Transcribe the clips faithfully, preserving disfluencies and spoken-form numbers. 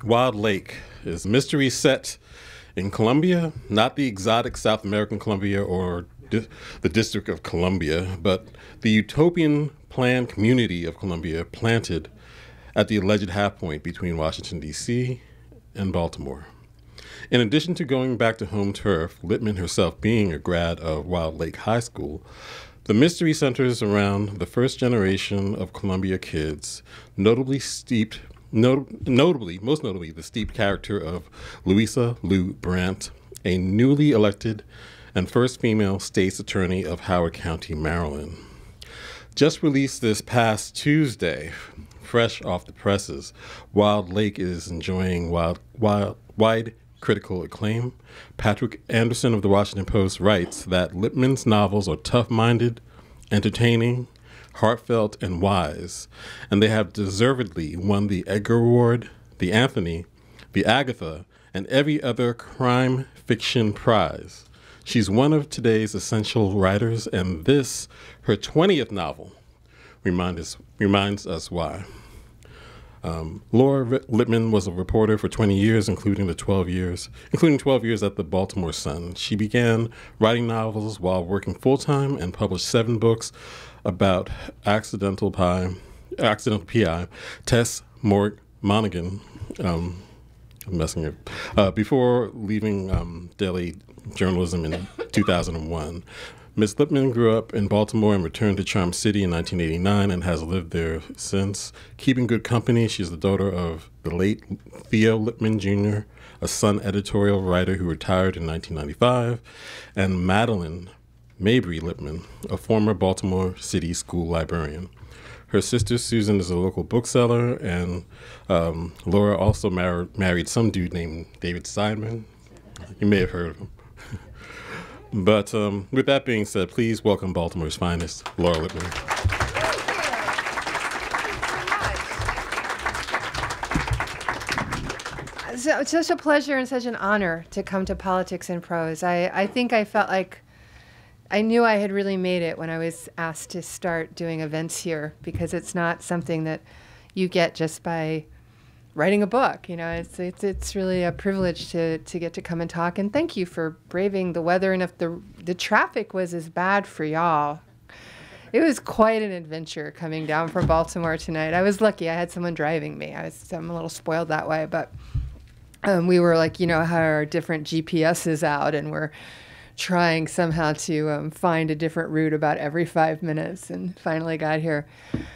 Wild Lake is mystery set in Colombia, not the exotic South American Colombia or di- the District of Columbia, but the utopian planned community of Columbia planted at the alleged half point between Washington, D C and Baltimore. In addition to going back to home turf, Lippman herself being a grad of Wild Lake High School, the mystery centers around the first generation of Columbia kids, notably steeped, not, notably, most notably, the steeped character of Luisa Lou Brant, a newly elected and first female state's attorney of Howard County, Maryland. Just released this past Tuesday, fresh off the presses, Wild Lake is enjoying wild, wild, wide critical acclaim. Patrick Anderson of the Washington Post writes that Lippman's novels are tough-minded, entertaining, heartfelt, and wise, and they have deservedly won the Edgar Award, the Anthony, the Agatha, and every other crime fiction prize. She's one of today's essential writers, and this, her twentieth novel, remind us, reminds us why. Um, Laura Lippman was a reporter for twenty years, including the twelve years, including twelve years at the Baltimore Sun. She began writing novels while working full-time and published seven books about accidental Pi, accidental P I, Tess Monaghan, um, I'm messing it, uh, before leaving um, daily journalism in two thousand one. Miz Lippman grew up in Baltimore and returned to Charm City in nineteen eighty-nine and has lived there since. Keeping good company, she's the daughter of the late Theo Lippman Junior, a Sun editorial writer who retired in nineteen ninety-five, and Madeline Mabry Lippman, a former Baltimore City school librarian. Her sister Susan is a local bookseller, and um, Laura also mar- married some dude named David Simon. You may have heard of him. But um, with that being said, please welcome Baltimore's finest, Laura Lippman. So it's such a pleasure and such an honor to come to Politics in Prose. I, I think I felt like I knew I had really made it when I was asked to start doing events here, because it's not something that you get just by writing a book. You know, it's it's it's really a privilege to to get to come and talk. And thank you for braving the weather. And if the the traffic was as bad for y'all, it was quite an adventure coming down from Baltimore tonight. I was lucky; I had someone driving me. I was I'm a little spoiled that way, but um, we were like, you know, how our different G P S's out, and we're trying somehow to um, find a different route about every five minutes, and finally got here.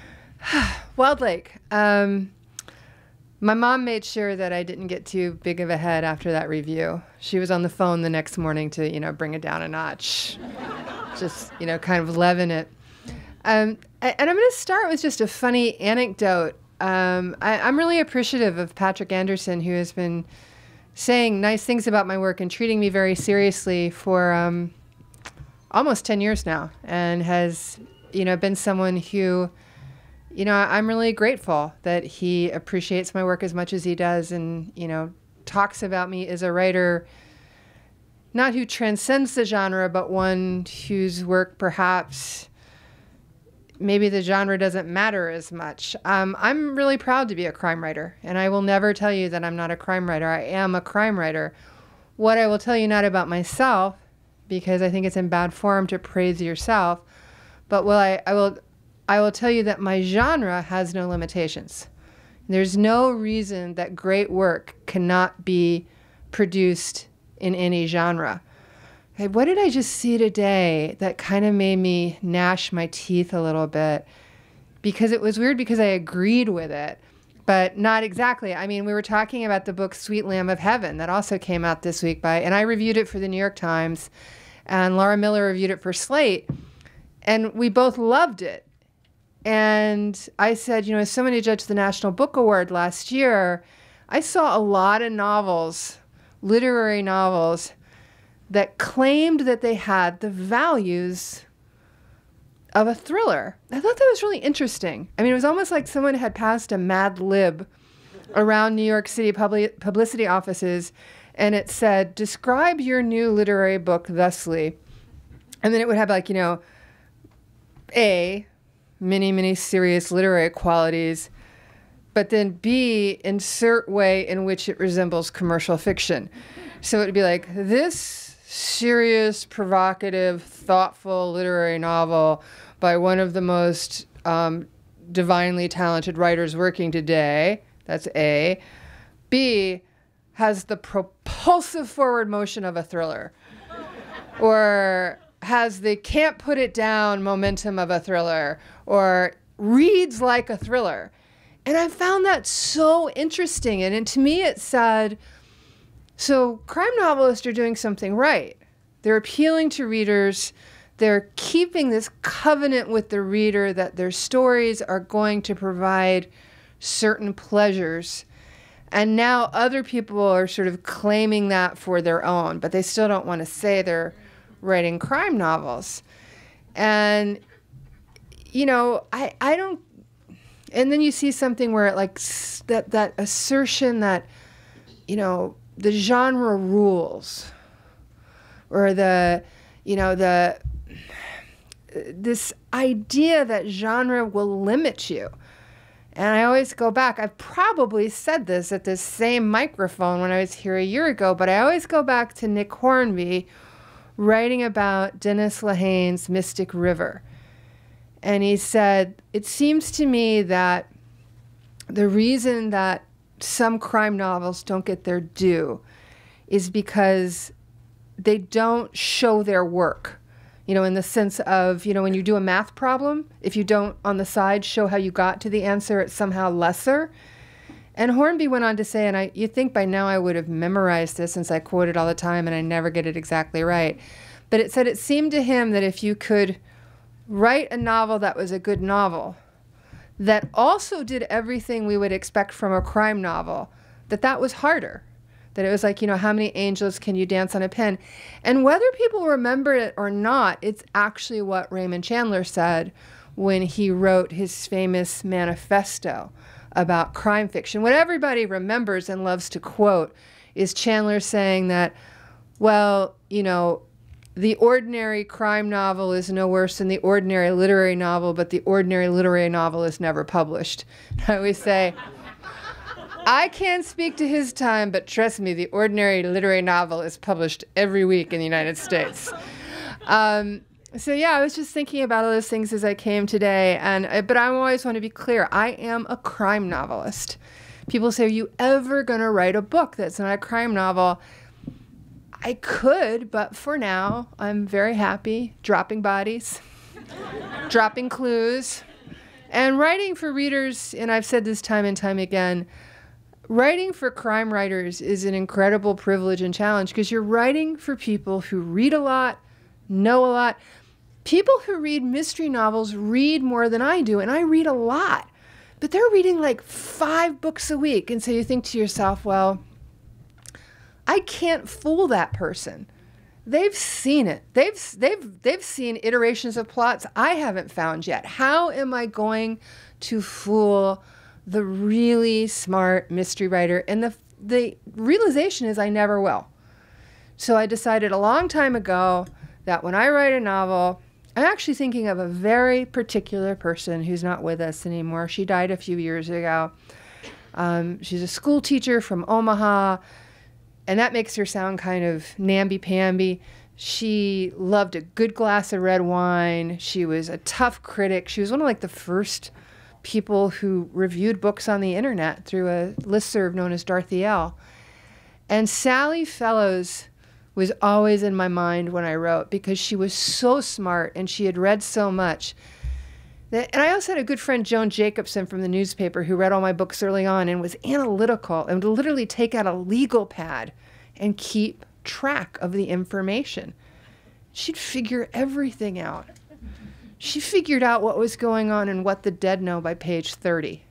Wild Lake. Um, My mom made sure that I didn't get too big of a head after that review. She was on the phone the next morning to, you know, bring it down a notch. Just, you know, kind of leaven it. Um, and I'm going to start with just a funny anecdote. Um, I, I'm really appreciative of Patrick Anderson, who has been saying nice things about my work and treating me very seriously for um, almost ten years now, and has, you know, been someone who, you know, I'm really grateful that he appreciates my work as much as he does, and, you know, talks about me as a writer, not who transcends the genre, but one whose work perhaps maybe the genre doesn't matter as much. Um, I'm really proud to be a crime writer, and I will never tell you that I'm not a crime writer. I am a crime writer. What I will tell you not about myself, because I think it's in bad form to praise yourself, but will I, I will... I will tell you that my genre has no limitations. There's no reason that great work cannot be produced in any genre. Okay, what did I just see today that kind of made me gnash my teeth a little bit? Because it was weird, because I agreed with it, but not exactly. I mean, we were talking about the book Sweet Lamb of Heaven that also came out this week by, and I reviewed it for the New York Times, and Laura Miller reviewed it for Slate, and we both loved it. And I said, you know, as somebody who judged the National Book Award last year, I saw a lot of novels, literary novels, that claimed that they had the values of a thriller. I thought that was really interesting. I mean, it was almost like someone had passed a Mad Lib around New York City publi- publicity offices, and it said, describe your new literary book thusly. And then it would have, like, you know, A, many, many serious literary qualities. but then B, insert way in which it resembles commercial fiction. So it'd be like, this serious, provocative, thoughtful literary novel by one of the most um, divinely talented writers working today. That's A. B, has the propulsive forward motion of a thriller. Or has the can't put it down momentum of a thriller. Or reads like a thriller. And I found that so interesting. And, and to me, it said, so crime novelists are doing something right. They're appealing to readers. They're keeping this covenant with the reader that their stories are going to provide certain pleasures. And now other people are sort of claiming that for their own, but they still don't want to say they're writing crime novels. And, you know, I, I don't, and then you see something where it like that, that assertion that, you know, the genre rules, or the, you know, the, this idea that genre will limit you. And I always go back, I've probably said this at this same microphone when I was here a year ago, but I always go back to Nick Hornby writing about Dennis Lehane's Mystic River. And he said, it seems to me that the reason that some crime novels don't get their due is because they don't show their work. You know, in the sense of, you know, when you do a math problem, if you don't on the side show how you got to the answer, it's somehow lesser. And Hornby went on to say, and I, you think by now I would have memorized this since I quote it all the time and I never get it exactly right. But it said it seemed to him that if you could write a novel that was a good novel, that also did everything we would expect from a crime novel, that that was harder. That it was like, you know, how many angels can you dance on a pin? And whether people remember it or not, it's actually what Raymond Chandler said when he wrote his famous manifesto about crime fiction. What everybody remembers and loves to quote is Chandler saying that, well, you know, the ordinary crime novel is no worse than the ordinary literary novel, but the ordinary literary novel is never published. I always say, I can't speak to his time, but trust me, the ordinary literary novel is published every week in the United States. Um, so yeah, I was just thinking about all those things as I came today, and uh, but I always want to be clear, I am a crime novelist. People say, are you ever going to write a book that's not a crime novel? I could, but for now, I'm very happy dropping bodies, dropping clues, and writing for readers, and I've said this time and time again, writing for crime writers is an incredible privilege and challenge because you're writing for people who read a lot, know a lot. People who read mystery novels read more than I do, and I read a lot. But they're reading like five books a week, and so you think to yourself, well, I can't fool that person. They've seen it. They've, they've, they've seen iterations of plots I haven't found yet. How am I going to fool the really smart mystery writer? And the, the realization is I never will. So I decided a long time ago that when I write a novel, I'm actually thinking of a very particular person who's not with us anymore. She died a few years ago. Um, she's a school teacher from Omaha, and that makes her sound kind of namby-pamby. She loved a good glass of red wine. She was a tough critic. She was one of like the first people who reviewed books on the internet through a listserv known as Dorothy L. And Sally Fellows was always in my mind when I wrote because she was so smart and she had read so much. That, and I also had a good friend, Joan Jacobson from the newspaper, who read all my books early on and was analytical and would literally take out a legal pad and keep track of the information. She'd figure everything out. She figured out what was going on and what the dead know by page thirty.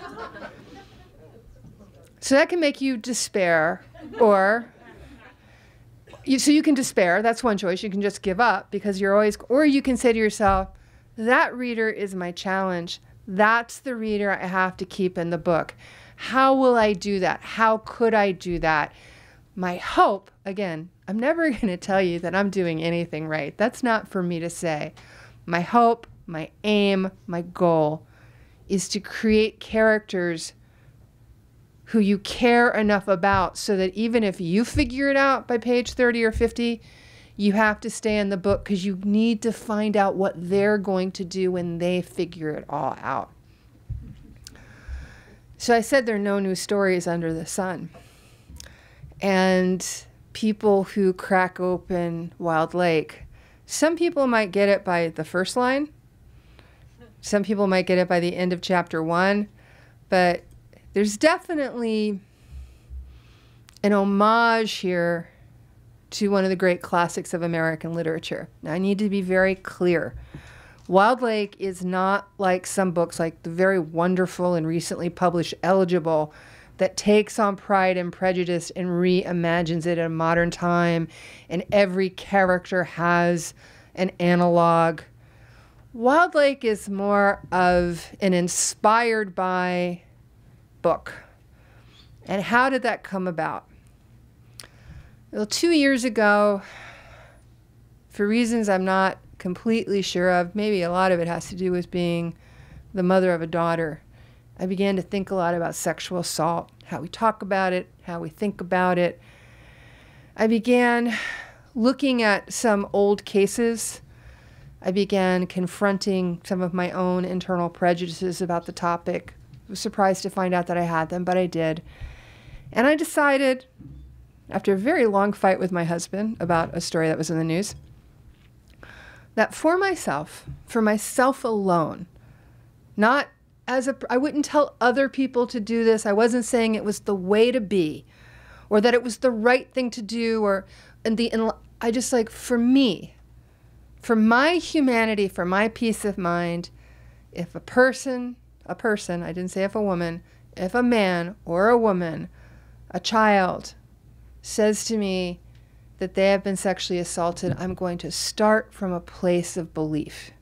So that can make you despair, or you, so you can despair. That's one choice. You can just give up because you're always, or you can say to yourself, that reader is my challenge. That's the reader I have to keep in the book. How will I do that? How could I do that? My hope, again, I'm never going to tell you that I'm doing anything right. That's not for me to say. My hope, my aim, my goal is to create characters who you care enough about so that even if you figure it out by page thirty or fifty, you have to stay in the book because you need to find out what they're going to do when they figure it all out. So I said there are no new stories under the sun. And people who crack open Wilde Lake, some people might get it by the first line. Some people might get it by the end of chapter one. But there's definitely an homage here to one of the great classics of American literature. Now, I need to be very clear. Wilde Lake is not like some books like the very wonderful and recently published Eligible that takes on Pride and Prejudice and reimagines it in a modern time, and every character has an analog. Wilde Lake is more of an inspired by book. And how did that come about? Well, two years ago, for reasons I'm not completely sure of, maybe a lot of it has to do with being the mother of a daughter, I began to think a lot about sexual assault, how we talk about it, how we think about it. I began looking at some old cases. I began confronting some of my own internal prejudices about the topic. I was surprised to find out that I had them, but I did. And I decided, after a very long fight with my husband about a story that was in the news, that for myself, for myself alone, not as a, I wouldn't tell other people to do this. I wasn't saying it was the way to be, or that it was the right thing to do, or and the, and I just like, for me, for my humanity, for my peace of mind, if a person, a person, I didn't say if a woman, if a man or a woman, a child, says to me that they have been sexually assaulted, I'm going to start from a place of belief.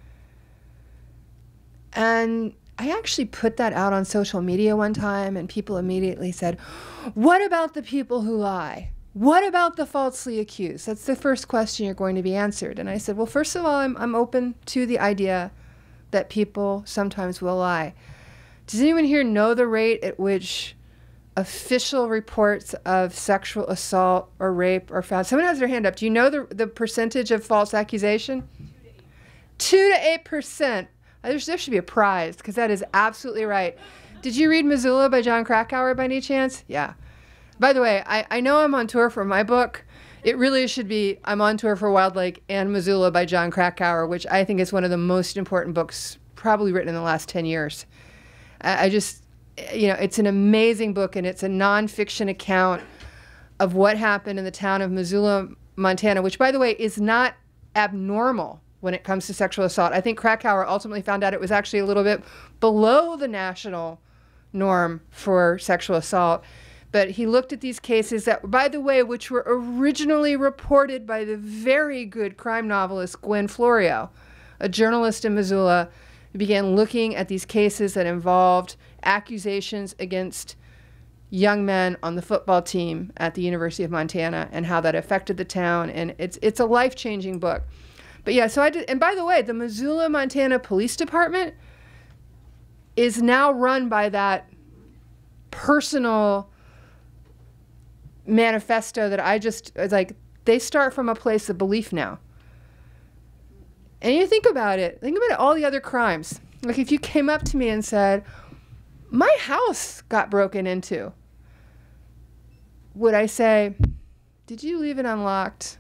And I actually put that out on social media one time, and people immediately said, what about the people who lie? What about the falsely accused? That's the first question you're going to be answered. And I said, well, first of all, I'm, I'm open to the idea that people sometimes will lie. Does anyone here know the rate at which official reports of sexual assault or rape are found? Someone has their hand up. Do you know the, the percentage of false accusation? Two to eight percent. There's, there should be a prize, because that is absolutely right. Did you read Missoula by John Krakauer by any chance? Yeah. By the way, I, I know I'm on tour for my book. It really should be I'm on tour for Wilde Lake and Missoula by John Krakauer, which I think is one of the most important books probably written in the last ten years. I, I just, you know, it's an amazing book, and it's a nonfiction account of what happened in the town of Missoula, Montana, which, by the way, is not abnormal when it comes to sexual assault. I think Krakauer ultimately found out it was actually a little bit below the national norm for sexual assault. But he looked at these cases that, by the way, which were originally reported by the very good crime novelist Gwen Florio, a journalist in Missoula, who began looking at these cases that involved accusations against young men on the football team at the University of Montana and how that affected the town. And it's it's a life-changing book. But yeah, so I did, and by the way, the Missoula, Montana Police Department is now run by that personal manifesto that I just, it's like, they start from a place of belief now. And you think about it, think about all the other crimes. Like if you came up to me and said, my house got broken into, would I say, did you leave it unlocked?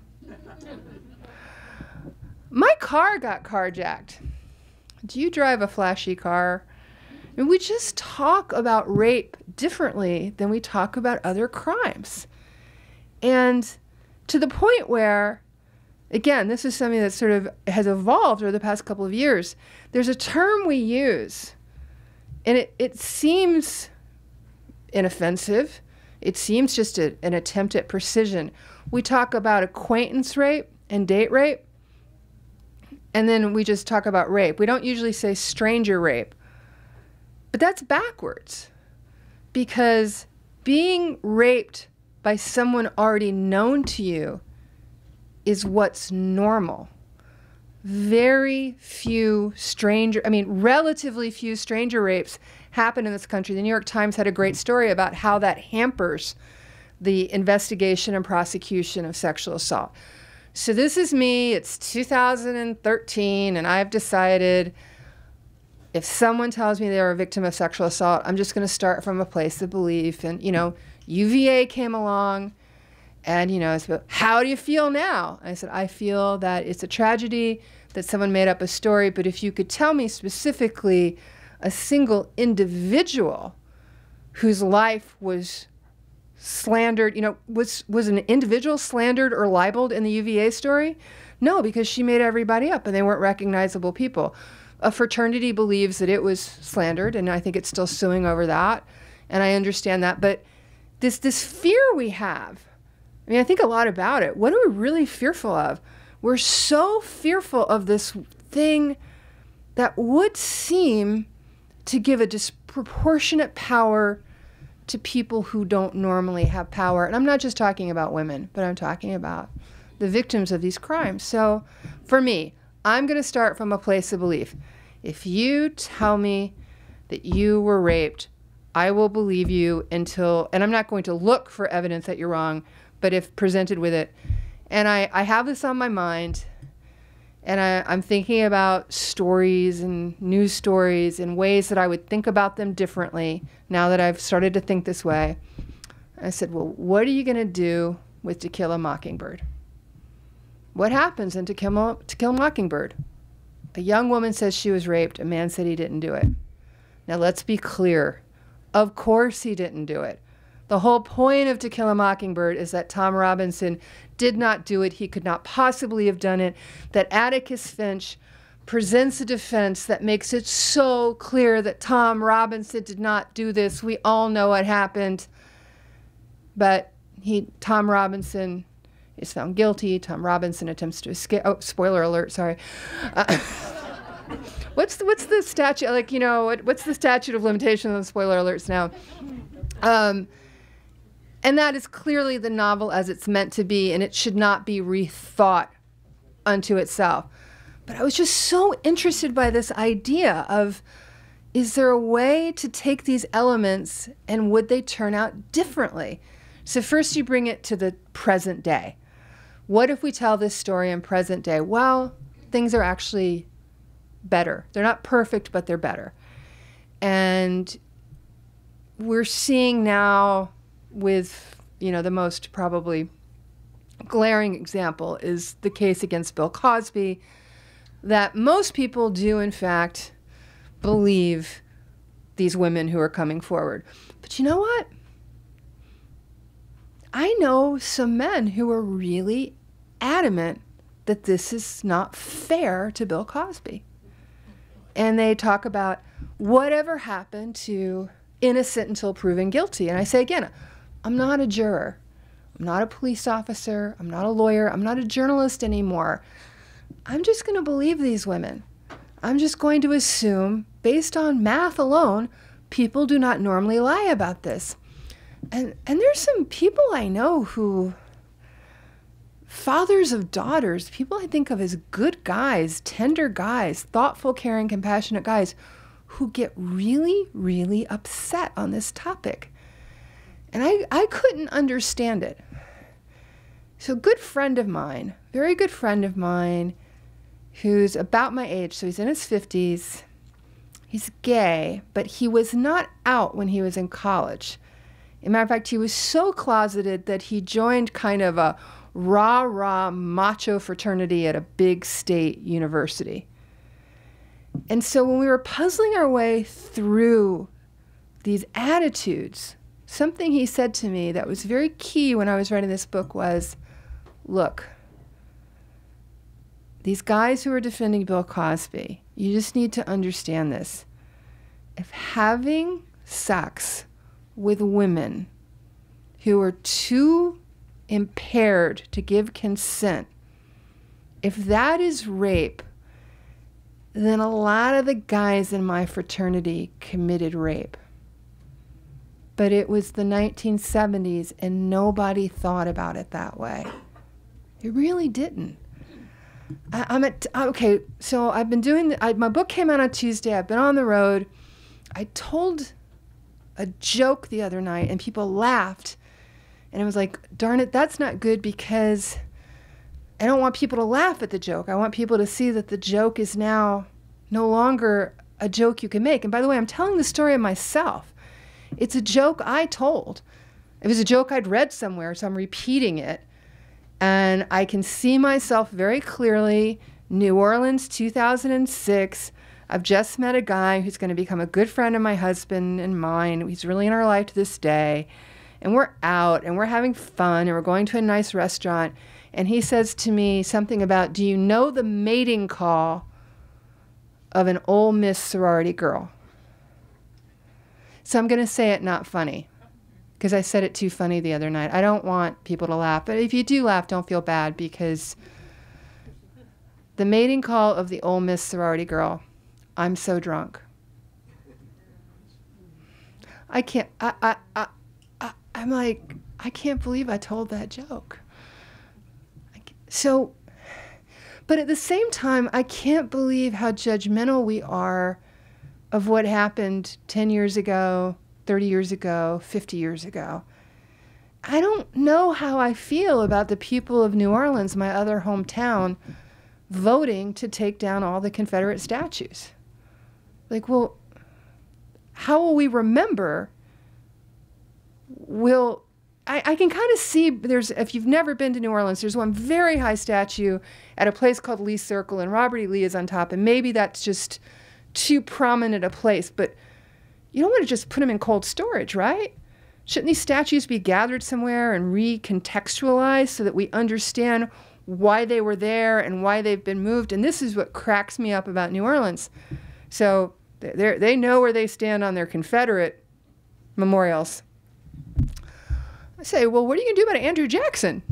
My car got carjacked. Do you drive a flashy car? And we just talk about rape differently than we talk about other crimes. And to the point where, again, this is something that sort of has evolved over the past couple of years. There's a term we use, and it, it seems inoffensive. It seems just a, an attempt at precision. We talk about acquaintance rape and date rape, and then we just talk about rape. We don't usually say stranger rape. But that's backwards, because being raped by someone already known to you is what's normal. very few stranger, I mean, relatively few stranger rapes happen in this country. The New York Times had a great story about how that hampers the investigation and prosecution of sexual assault. So this is me, it's two thousand thirteen, and I've decided if someone tells me they were a victim of sexual assault, I'm just going to start from a place of belief. And, you know, U V A came along, and, you know, it's about, how do you feel now? I said, I feel that it's a tragedy, that someone made up a story, but if you could tell me specifically a single individual whose life was slandered, you know, was, was an individual slandered or libeled in the U V A story? No, because she made everybody up and they weren't recognizable people. A fraternity believes that it was slandered, and I think it's still suing over that, and I understand that. But this this fear we have, I mean, I think a lot about it. What are we really fearful of? We're so fearful of this thing that would seem to give a disproportionate power to people who don't normally have power. And I'm not just talking about women, but I'm talking about the victims of these crimes. So for me, I'm going to start from a place of belief. If you tell me that you were raped, I will believe you until, and I'm not going to look for evidence that you're wrong, but if presented with it. And I, I have this on my mind, and I, I'm thinking about stories and news stories and ways that I would think about them differently now that I've started to think this way. I said, well, what are you going to do with To Kill a Mockingbird? What happens in To Kill, to Kill a Mockingbird? A young woman says she was raped. A man said he didn't do it. Now, let's be clear. Of course he didn't do it. The whole point of To Kill a Mockingbird is that Tom Robinson did not do it. He could not possibly have done it. That Atticus Finch presents a defense that makes it so clear that Tom Robinson did not do this. We all know what happened. But he, Tom Robinson is found guilty. Tom Robinson attempts to escape. Oh, spoiler alert, sorry. Uh, what's, the, what's the statute, like, you know, what, what's the statute of limitation on spoiler alerts now? Um, and that is clearly the novel as it's meant to be, and it should not be rethought unto itself. But I was just so interested by this idea of, is there a way to take these elements and would they turn out differently? So first you bring it to the present day. What if we tell this story in present day? Well, things are actually better. They're not perfect, but they're better. And we're seeing now with, you know, the most probably glaring example is the case against Bill Cosby, that most people do, in fact, believe these women who are coming forward. But you know what? I know some men who are really adamant that this is not fair to Bill Cosby. And they talk about whatever happened to innocent until proven guilty. And I say again, I'm not a juror. I'm not a police officer. I'm not a lawyer. I'm not a journalist anymore. I'm just going to believe these women. I'm just going to assume, based on math alone, people do not normally lie about this. And and there's some people I know who, fathers of daughters, people I think of as good guys, tender guys, thoughtful, caring, compassionate guys, who get really, really upset on this topic. And I, I couldn't understand it. So a good friend of mine, very good friend of mine, who's about my age, so he's in his fifties, he's gay, but he was not out when he was in college. As a matter of fact, he was so closeted that he joined kind of a rah-rah macho fraternity at a big state university. And so when we were puzzling our way through these attitudes, something he said to me that was very key when I was writing this book was, look, these guys who are defending Bill Cosby, you just need to understand this. If having sex with women who are too impaired to give consent, if that is rape, then a lot of the guys in my fraternity committed rape. But it was the nineteen seventies and nobody thought about it that way. It really didn't. I, I'm at, okay, so I've been doing, the, I, my book came out on Tuesday. I've been on the road. I told a joke the other night and people laughed. And I was like, darn it, that's not good because I don't want people to laugh at the joke. I want people to see that the joke is now no longer a joke you can make. And by the way, I'm telling the story of myself. It's a joke I told. It was a joke I'd read somewhere, so I'm repeating it. And I can see myself very clearly, New Orleans, two thousand six. I've just met a guy who's going to become a good friend of my husband and mine. He's really in our life to this day. And we're out, and we're having fun, and we're going to a nice restaurant. And he says to me something about, do you know the mating call of an Ole Miss sorority girl? So I'm going to say it not funny, because I said it too funny the other night. I don't want people to laugh. But if you do laugh, don't feel bad, because the mating call of the Ole Miss sorority girl, I'm so drunk. I can't, I, I, I, I, I'm like, I can't believe I told that joke. So, but at the same time, I can't believe how judgmental we are of what happened ten years ago, thirty years ago, fifty years ago. I don't know how I feel about the people of New Orleans, my other hometown, voting to take down all the Confederate statues. Like, well, how will we remember? Will, I, I can kind of see, there's, if you've never been to New Orleans, there's one very high statue at a place called Lee Circle, and Robert E. Lee is on top, and maybe that's just too prominent a place, but you don't want to just put them in cold storage, right? Shouldn't these statues be gathered somewhere and recontextualized so that we understand why they were there and why they've been moved? And this is what cracks me up about New Orleans. So they they know where they stand on their Confederate memorials. I say, well, what are you going to do about Andrew Jackson?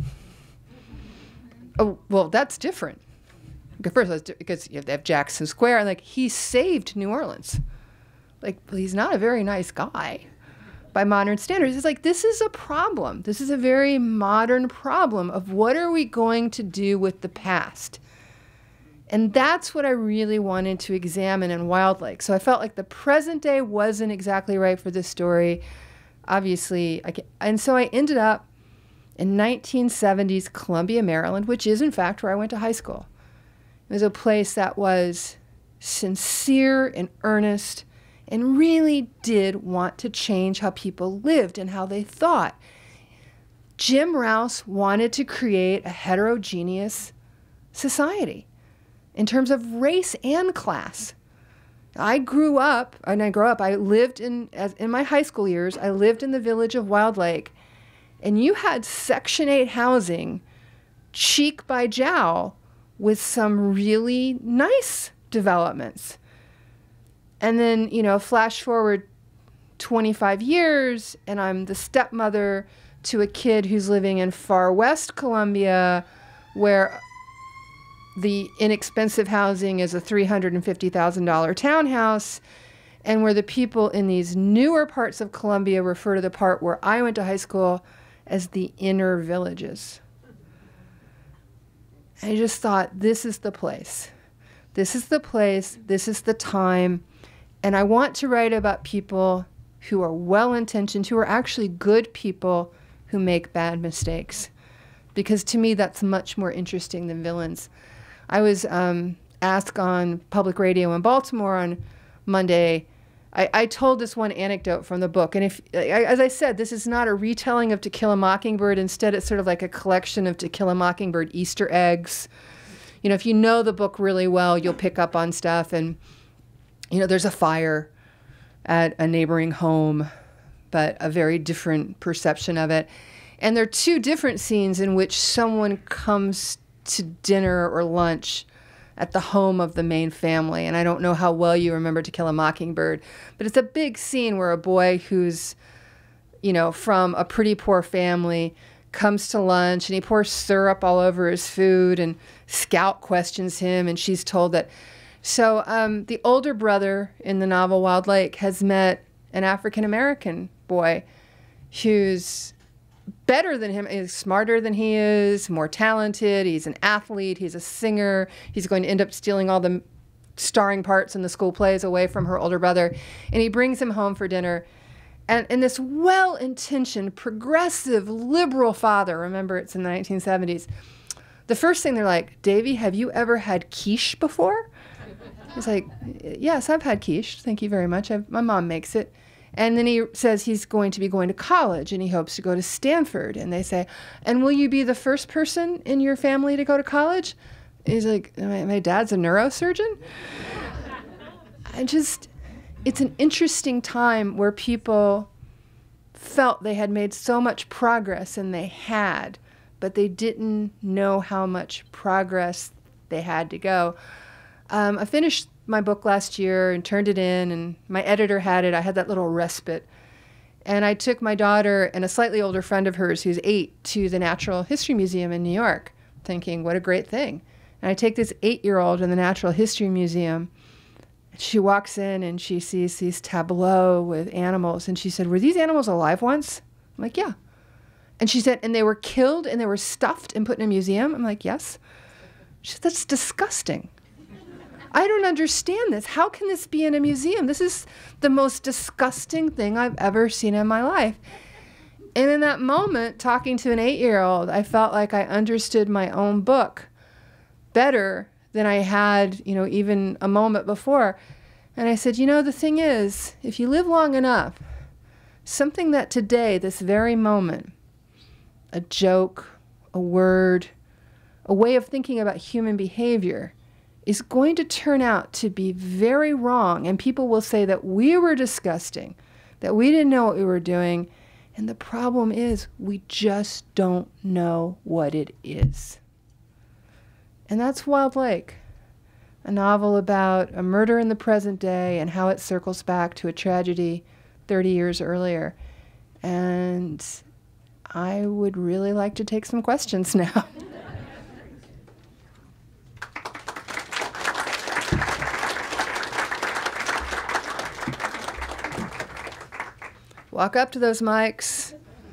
Oh, well, that's different. Okay, first, that's because you have to have Jackson Square, and like, he saved New Orleans. Like, well, he's not a very nice guy by modern standards. It's like, this is a problem. This is a very modern problem of what are we going to do with the past? And that's what I really wanted to examine in Wilde Lake. So I felt like the present day wasn't exactly right for this story. Obviously, I can, and so I ended up in nineteen seventies Columbia, Maryland, which is in fact where I went to high school. It was a place that was sincere and earnest and really did want to change how people lived and how they thought. Jim Rouse wanted to create a heterogeneous society in terms of race and class. I grew up, and I grew up, I lived in, as in my high school years, I lived in the village of Wilde Lake, and you had Section eight housing cheek by jowl with some really nice developments. And then, you know, flash forward twenty-five years, and I'm the stepmother to a kid who's living in far west Columbia, where the inexpensive housing is a three hundred fifty thousand dollar townhouse, and where the people in these newer parts of Columbia refer to the part where I went to high school as the inner villages. I just thought, this is the place. This is the place. This is the time. And I want to write about people who are well-intentioned, who are actually good people who make bad mistakes. Because to me, that's much more interesting than villains. I was um, asked on public radio in Baltimore on Monday. I, I told this one anecdote from the book. And if, as I said, this is not a retelling of To Kill a Mockingbird. Instead, it's sort of like a collection of To Kill a Mockingbird Easter eggs. You know, if you know the book really well, you'll pick up on stuff. And, you know, there's a fire at a neighboring home, but a very different perception of it. And there are two different scenes in which someone comes to dinner or lunch at the home of the main family. And I don't know how well you remember To Kill a Mockingbird, but it's a big scene where a boy who's, you know, from a pretty poor family comes to lunch and he pours syrup all over his food, and Scout questions him, and she's told that. So um, the older brother in the novel Wilde Lake has met an African-American boy who's better than him, is smarter than he is, more talented. He's an athlete. He's a singer. He's going to end up stealing all the starring parts in the school plays away from her older brother. And he brings him home for dinner. And, and this well-intentioned, progressive, liberal father, remember it's in the nineteen seventies, the first thing they're like, Davy, have you ever had quiche before? He's like, yes, I've had quiche. Thank you very much. I've, my mom makes it. And then he says he's going to be going to college and he hopes to go to Stanford. And they say, and will you be the first person in your family to go to college? And he's like, my, my dad's a neurosurgeon? I just, it's an interesting time where people felt they had made so much progress, and they had, but they didn't know how much progress they had to go. Um, I finished my book last year and turned it in, and my editor had it. I had that little respite. And I took my daughter and a slightly older friend of hers who's eight to the Natural History Museum in New York, thinking, what a great thing. And I take this eight-year-old in the Natural History Museum. She walks in and she sees these tableaux with animals. And she said, were these animals alive once? I'm like, yeah. And she said, and they were killed and they were stuffed and put in a museum? I'm like, yes. She said, that's disgusting. I don't understand this. How can this be in a museum? This is the most disgusting thing I've ever seen in my life. And in that moment, talking to an eight-year-old, I felt like I understood my own book better than I had, you know, even a moment before. And I said, you know, the thing is, if you live long enough, something that today, this very moment, a joke, a word, a way of thinking about human behavior, is going to turn out to be very wrong, and people will say that we were disgusting, that we didn't know what we were doing, and the problem is we just don't know what it is. And that's Wild Lake, a novel about a murder in the present day and how it circles back to a tragedy thirty years earlier. And I would really like to take some questions now. Walk up to those mics.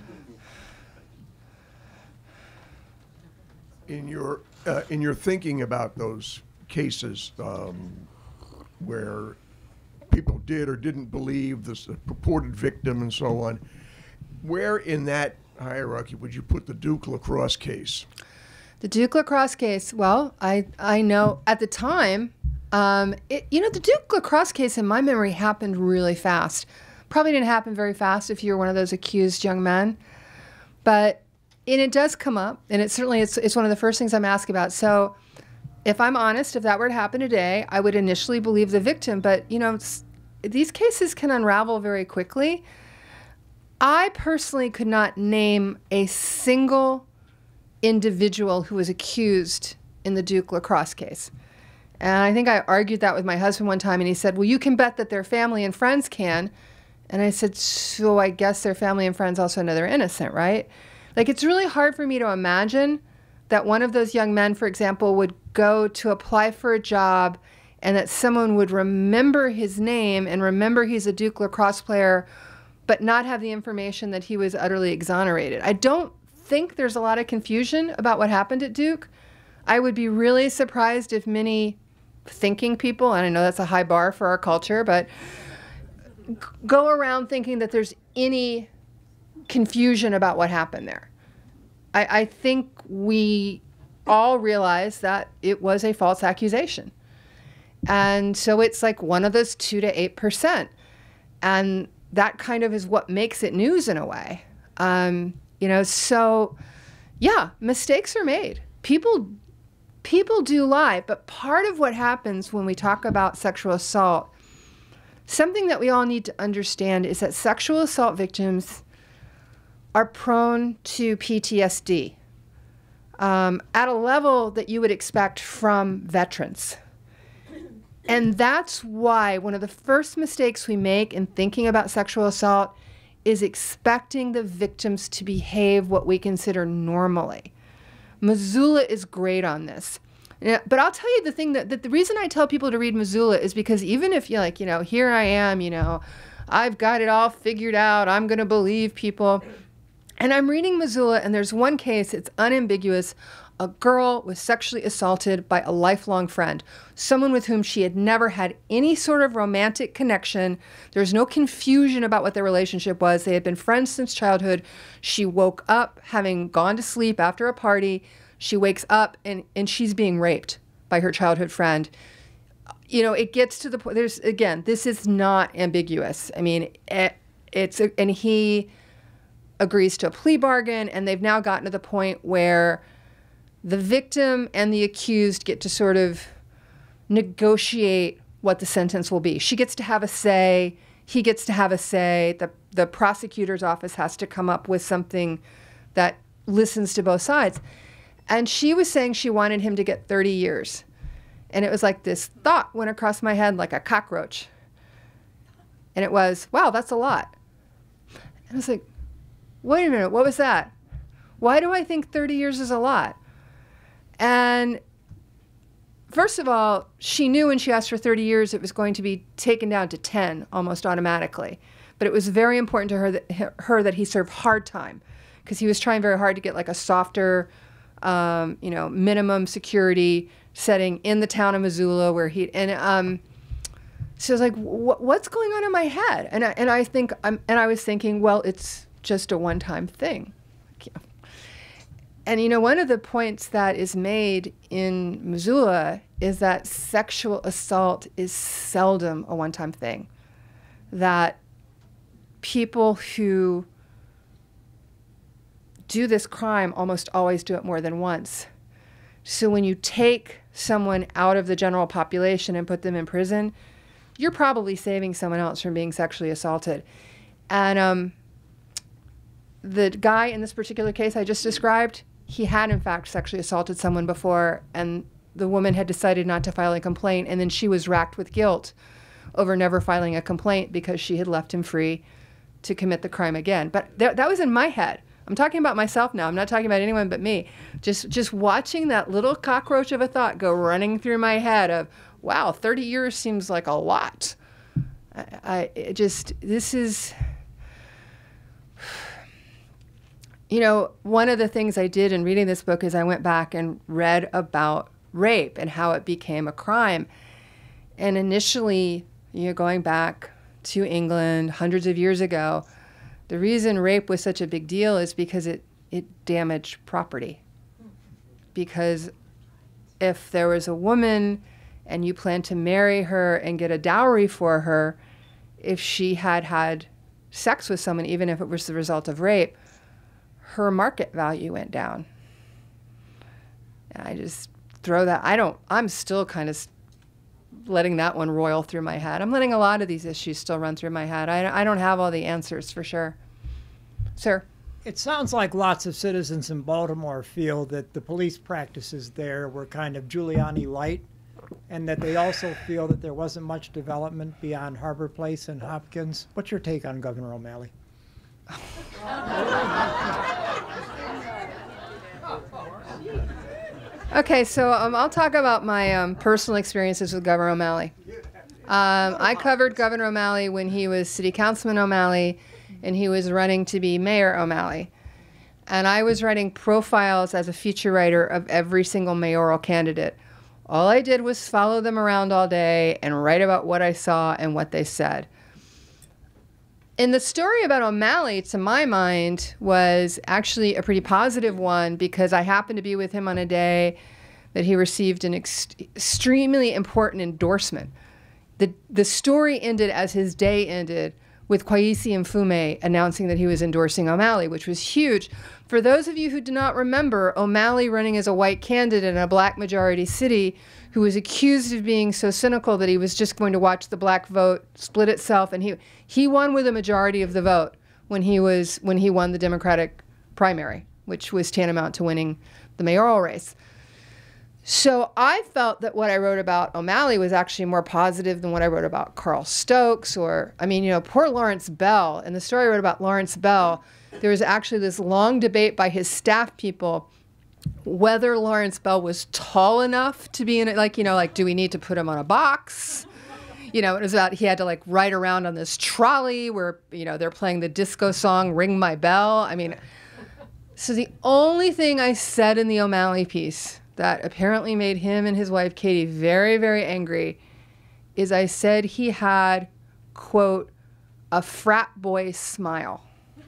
In your uh, in your thinking about those cases um, where people did or didn't believe this purported victim and so on, where in that hierarchy would you put the Duke Lacrosse case? The Duke Lacrosse case. Well, I I know at the time, um, it, you know, the Duke Lacrosse case in my memory happened really fast. Probably didn't happen very fast if you were one of those accused young men, but and it does come up, and it certainly it's it's one of the first things I'm asked about. So, if I'm honest, if that were to happen today, I would initially believe the victim. But you know, it's, these cases can unravel very quickly. I personally could not name a single individual who was accused in the Duke Lacrosse case. And I think I argued that with my husband one time, and he said, well, you can bet that their family and friends can. And I said, so I guess their family and friends also know they're innocent, right? Like, it's really hard for me to imagine that one of those young men, for example, would go to apply for a job and that someone would remember his name and remember he's a Duke Lacrosse player, but not have the information that he was utterly exonerated. I don't think there's a lot of confusion about what happened at Duke. I would be really surprised if many thinking people, and I know that's a high bar for our culture, but go around thinking that there's any confusion about what happened there. I, I think we all realize that it was a false accusation. And so it's like one of those two to eight percent. And that kind of is what makes it news in a way. Um, you know, so yeah, mistakes are made. People, people do lie, but part of what happens when we talk about sexual assault, something that we all need to understand is that sexual assault victims are prone to P T S D um, at a level that you would expect from veterans. And that's why one of the first mistakes we make in thinking about sexual assault is expecting the victims to behave what we consider normally. Missoula is great on this. Yeah, but I'll tell you the thing that, that the reason I tell people to read Missoula is because even if you're like, you know, here I am, you know, I've got it all figured out, I'm going to believe people. And I'm reading Missoula, and there's one case, it's unambiguous. A girl was sexually assaulted by a lifelong friend, someone with whom she had never had any sort of romantic connection. There's no confusion about what their relationship was. They had been friends since childhood. She woke up having gone to sleep after a party. She wakes up, and, and she's being raped by her childhood friend. You know, it gets to the point, there's, again, this is not ambiguous. I mean, it, it's, and he agrees to a plea bargain, and they've now gotten to the point where the victim and the accused get to sort of negotiate what the sentence will be. She gets to have a say. He gets to have a say. The, the prosecutor's office has to come up with something that listens to both sides. And she was saying she wanted him to get thirty years. And it was like this thought went across my head like a cockroach. And it was, wow, that's a lot. And I was like, wait a minute, what was that? Why do I think thirty years is a lot? And first of all, she knew when she asked for thirty years it was going to be taken down to ten almost automatically. But it was very important to her that, her that he serve hard time, because he was trying very hard to get like a softer, um, you know, minimum security setting in the town of Missoula where he, and um, so I was like, what's going on in my head? And I, and I think, I'm, and I was thinking, well, it's just a one-time thing. And, you know, one of the points that is made in Missoula is that sexual assault is seldom a one-time thing. That people who do this crime almost always do it more than once. So when you take someone out of the general population and put them in prison, you're probably saving someone else from being sexually assaulted. And um, the guy in this particular case I just described, he had in fact sexually assaulted someone before, and the woman had decided not to file a complaint, and then she was racked with guilt over never filing a complaint because she had left him free to commit the crime again. But th that was in my head. I'm talking about myself now. I'm not talking about anyone but me. Just just watching that little cockroach of a thought go running through my head of, wow, thirty years seems like a lot. I, I it just, this is, you know, one of the things I did in reading this book is I went back and read about rape and how it became a crime. And initially, you know, going back to England hundreds of years ago, the reason rape was such a big deal is because it, it damaged property. Because if there was a woman and you planned to marry her and get a dowry for her, if she had had sex with someone, even if it was the result of rape, her market value went down. And I just throw that, I don't, I'm still kind of letting that one roil through my head. I'm letting a lot of these issues still run through my head. I, I don't have all the answers for sure. Sir? It sounds like lots of citizens in Baltimore feel that the police practices there were kind of Giuliani light, and that they also feel that there wasn't much development beyond Harbor Place and Hopkins. What's your take on Governor O'Malley? Okay, so um, I'll talk about my um, personal experiences with Governor O'Malley. Um, I covered Governor O'Malley when he was City Councilman O'Malley and he was running to be Mayor O'Malley. And I was writing profiles as a feature writer of every single mayoral candidate. All I did was follow them around all day and write about what I saw and what they said. And the story about O'Malley, to my mind, was actually a pretty positive one because I happened to be with him on a day that he received an ex extremely important endorsement. The, the story ended as his day ended with Kwesi Mfume announcing that he was endorsing O'Malley, which was huge. For those of you who do not remember, O'Malley running as a white candidate in a black majority city who was accused of being so cynical that he was just going to watch the black vote split itself, and he he won with a majority of the vote when he was when he won the Democratic primary, which was tantamount to winning the mayoral race. So I felt that what I wrote about O'Malley was actually more positive than what I wrote about Carl Stokes, or, I mean, you know, poor Lawrence Bell. In the story I wrote about Lawrence Bell, there was actually this long debate by his staff people whether Lawrence Bell was tall enough to be in it, like, you know, like, do we need to put him on a box? You know, it was about, he had to like ride around on this trolley where, you know, they're playing the disco song, Ring My Bell. I mean, So the only thing I said in the O'Malley piece that apparently made him and his wife Katie very, very angry is I said he had, quote, a frat boy smile.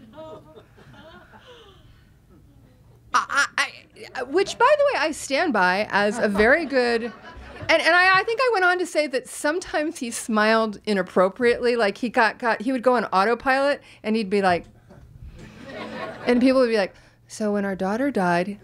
I, I, which, by the way, I stand by as a very good, and, and I, I think I went on to say that sometimes he smiled inappropriately, like he got, got, he would go on autopilot and he'd be like, and people would be like, so when our daughter died,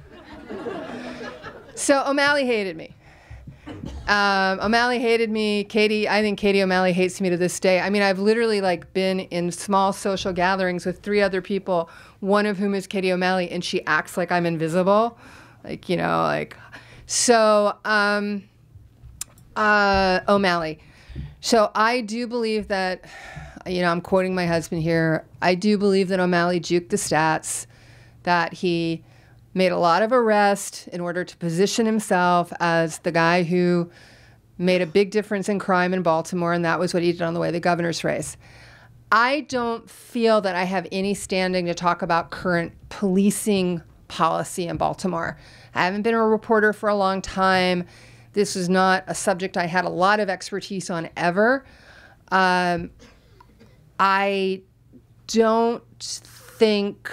so O'Malley hated me. Um, O'Malley hated me. Katie, I think Katie O'Malley hates me to this day. I mean, I've literally like been in small social gatherings with three other people, one of whom is Katie O'Malley, and she acts like I'm invisible. Like, you know, like, so, um, uh, O'Malley. So I do believe that, you know, I'm quoting my husband here. I do believe that O'Malley juked the stats, that he made a lot of arrests in order to position himself as the guy who made a big difference in crime in Baltimore, and that was what he did on the way to the governor's race. I don't feel that I have any standing to talk about current policing policy in Baltimore. I haven't been a reporter for a long time. This is not a subject I had a lot of expertise on ever. Um, I don't think...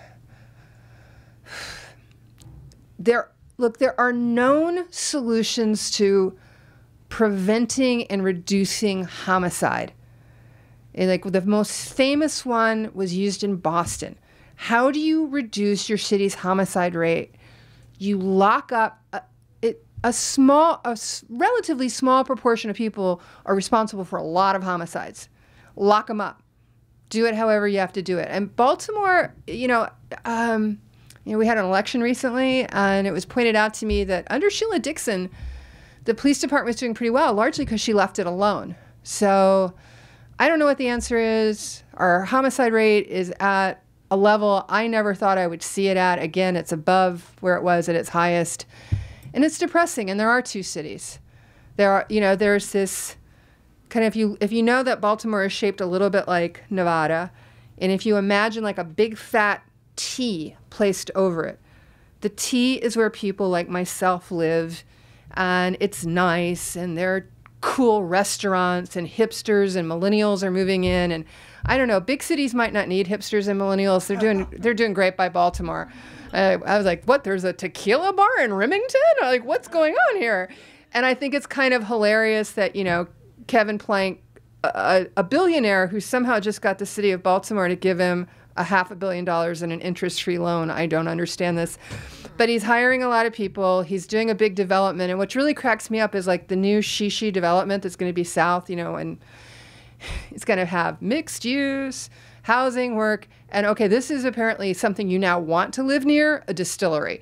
There, look, there are known solutions to preventing and reducing homicide. And like the most famous one was used in Boston. How do you reduce your city's homicide rate? You lock up a, it, a small, a s- relatively small proportion of people are responsible for a lot of homicides. Lock them up. Do it however you have to do it. And Baltimore, you know, um, You know, we had an election recently, and it was pointed out to me that under Sheila Dixon, the police department was doing pretty well, largely because she left it alone. So I don't know what the answer is. Our homicide rate is at a level I never thought I would see it at. Again, it's above where it was at its highest. And it's depressing, and there are two cities. There are, you know, there's this kind of, if you, if you know that Baltimore is shaped a little bit like Nevada, and if you imagine like a big fat T placed over it. The T is where people like myself live, and it's nice, and there are cool restaurants, and hipsters and millennials are moving in, and I don't know, big cities might not need hipsters and millennials. They're doing they're doing great by Baltimore. Uh, I was like, what? There's a tequila bar in Remington? I'm like, what's going on here? And I think it's kind of hilarious that, you know, Kevin Plank, a, a billionaire who somehow just got the city of Baltimore to give him a half a billion dollars in an interest-free loan. I don't understand this. But he's hiring a lot of people. He's doing a big development. And what really cracks me up is like the new Shishi development that's going to be south, you know, and it's going to have mixed use, housing, work. And okay, this is apparently something you now want to live near, a distillery.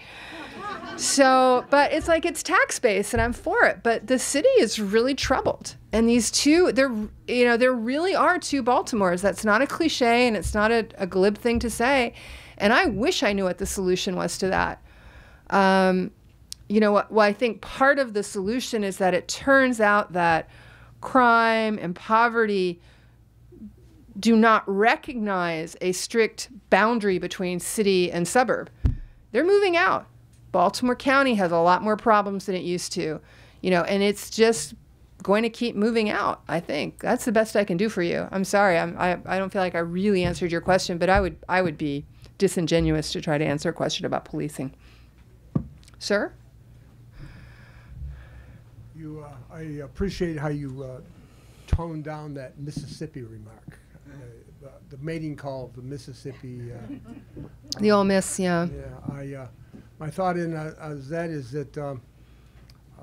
So, but it's like it's tax based and I'm for it. But the city is really troubled. And these two, there, you know, there really are two Baltimores. That's not a cliche and it's not a, a glib thing to say. And I wish I knew what the solution was to that. Um, you know, what, well, I think part of the solution is that it turns out that crime and poverty do not recognize a strict boundary between city and suburb. They're moving out. Baltimore County has a lot more problems than it used to, you know, and it's just going to keep moving out, I think. That's the best I can do for you. I'm sorry. I'm, I, I don't feel like I really answered your question, but I would, I would be disingenuous to try to answer a question about policing. Sir? You, uh, I appreciate how you uh, toned down that Mississippi remark. Uh, the mating call of the Mississippi. Uh, the Ole Miss, yeah. Yeah, I, uh, my thought in uh, uh, that is that um, uh,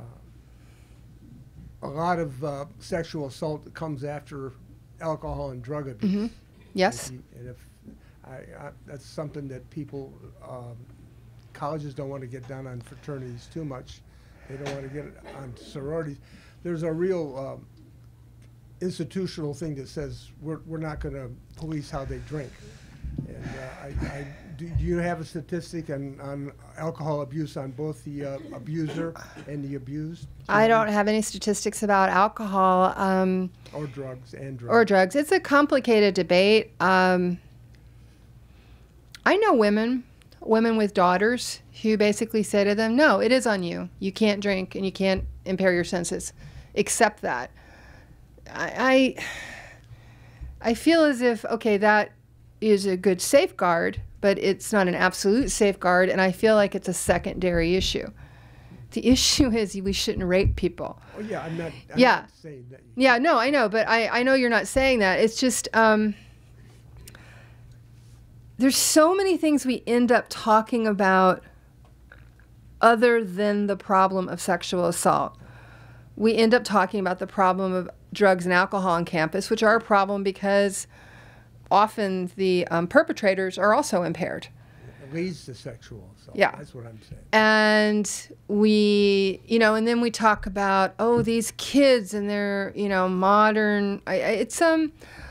a lot of uh, sexual assault comes after alcohol and drug abuse. Mm-hmm. Yes. And if, and if I, I, that's something that people, um, colleges don't want to get down on fraternities too much. They don't want to get on sororities. There's a real um, institutional thing that says we're, we're not going to police how they drink. And uh, I, I, do, do you have a statistic on, on alcohol abuse on both the uh, abuser and the abused? I don't have any statistics about alcohol. Um, or drugs and drugs. Or drugs. It's a complicated debate. Um, I know women women with daughters who basically say to them, no, it is on you. You can't drink and you can't impair your senses. Accept that. I, I, I feel as if, okay, that is a good safeguard, but it's not an absolute safeguard, and I feel like it's a secondary issue. The issue is we shouldn't rape people. Oh, yeah, I'm not, I'm yeah. not saying that. Yeah, no, I know, but I, I know you're not saying that. It's just, um, there's so many things we end up talking about other than the problem of sexual assault. We end up talking about the problem of drugs and alcohol on campus, which are a problem because often the um, perpetrators are also impaired. It leads to sexual assault. Yeah. That's what I'm saying. And we, you know, and then we talk about, oh, these kids and their, you know, modern, I, I, it's, um,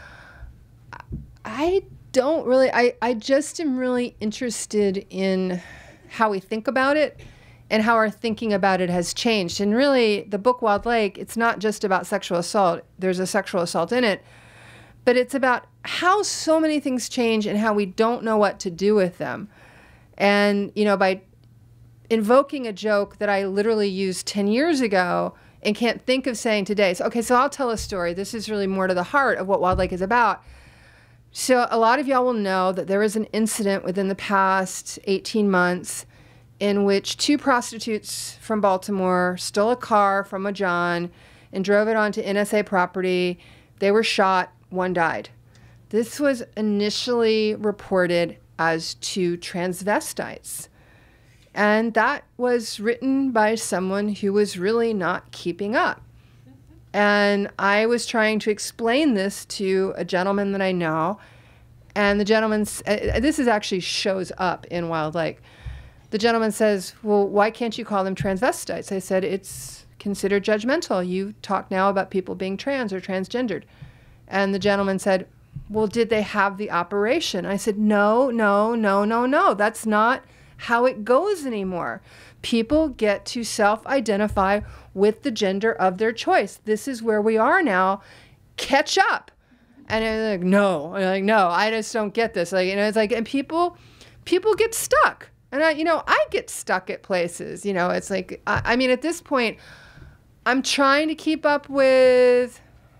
I don't really, I, I just am really interested in how we think about it and how our thinking about it has changed. And really, the book Wilde Lake, it's not just about sexual assault. There's a sexual assault in it. But it's about how so many things change and how we don't know what to do with them. And, you know, by invoking a joke that I literally used ten years ago and can't think of saying today. So, okay, so I'll tell a story. This is really more to the heart of what Wilde Lake is about. So a lot of y'all will know that there was an incident within the past eighteen months in which two prostitutes from Baltimore stole a car from a John and drove it onto N S A property. They were shot, one died. This was initially reported as two transvestites. And that was written by someone who was really not keeping up. And I was trying to explain this to a gentleman that I know. And the gentleman, uh, this is actually shows up in Wilde Lake. The gentleman says, well, why can't you call them transvestites? I said, it's considered judgmental. You talk now about people being trans or transgendered. And the gentleman said, well, did they have the operation? I said, no, no, no, no, no. That's not how it goes anymore. People get to self-identify with the gender of their choice. This is where we are now. Catch up. And I'm like, no. I'm like, no, I just don't get this. Like, you know, it's like, and people, people get stuck. And I, you know, I get stuck at places. You know, it's like, I, I mean, at this point, I'm trying to keep up with.